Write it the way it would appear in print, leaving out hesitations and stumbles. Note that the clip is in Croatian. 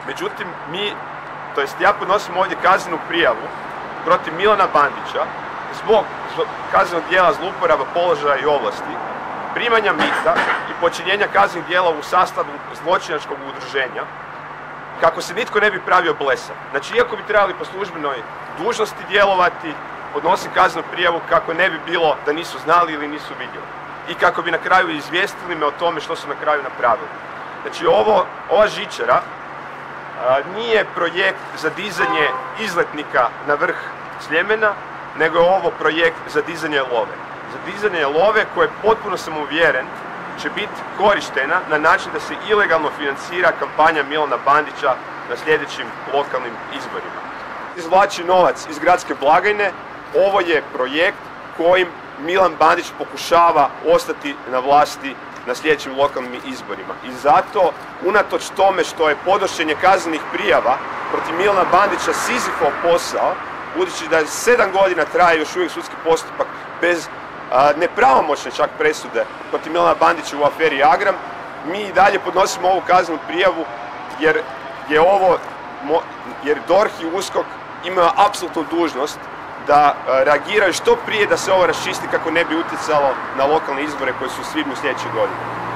Međutim, ja podnosim ovdje kaznenu prijavu protiv Milana Bandića zbog kaznenog djela zlouporaba položaja i ovlasti, primanja mita i počinjenja kaznenih djela u sastavu zločinačkog udruženja, kako se nitko ne bi pravio blesav. Znači, iako bi trebali po službenoj dužnosti djelovati, podnosim kaznenu prijavu kako ne bi bilo da nisu znali ili nisu vidjeli. I kako bi na kraju izvijestili me o tome što su na kraju napravili. Znači, ova žičara nije projekt za dizanje izletnika na vrh Sljemena, nego je ovo projekt za dizanje love. Za dizanje love koje, potpuno sam uvjeren, će biti korištena na način da se ilegalno financira kampanja Milana Bandića na sljedećim lokalnim izborima. Izvlači novac iz gradske blagajne, ovo je projekt kojim Milan Bandić pokušava ostati na vlasti na sljedećim lokalnim izborima. I zato, unatoč tome što je podnošenje kaznenih prijava protiv Milana Bandića Sizifov posao, budući da 7 godina traje još uvijek sudski postupak bez nepravomoćne čak presude protiv Milana Bandića u aferi Agram, mi i dalje podnosimo ovu kaznenu prijavu jer DORH i USKOK imaju apsolutnu dužnost da reagiraju što prije da se ovo raščisti kako ne bi utjecalo na lokalne izbore koji su u svibnju sljedeće godine.